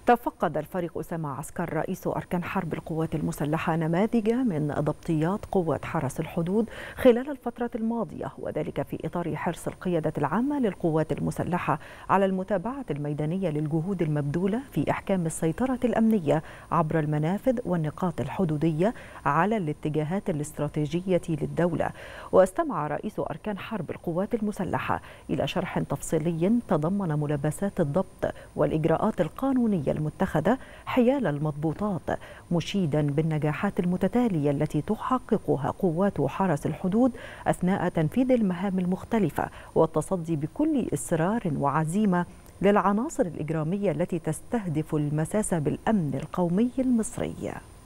تفقد الفريق أسامة عسكر رئيس أركان حرب القوات المسلحة نماذج من ضبطيات قوات حرس الحدود خلال الفترة الماضية، وذلك في إطار حرص القيادة العامة للقوات المسلحة على المتابعة الميدانية للجهود المبذولة في إحكام السيطرة الأمنية عبر المنافذ والنقاط الحدودية على الاتجاهات الاستراتيجية للدولة. واستمع رئيس أركان حرب القوات المسلحة إلى شرح تفصيلي تضمن ملابسات الضبط والإجراءات القانونية المتخذة حيال المضبوطات، مشيدا بالنجاحات المتتالية التي تحققها قوات حرس الحدود أثناء تنفيذ المهام المختلفة والتصدي بكل إصرار وعزيمة للعناصر الإجرامية التي تستهدف المساس بالأمن القومي المصري.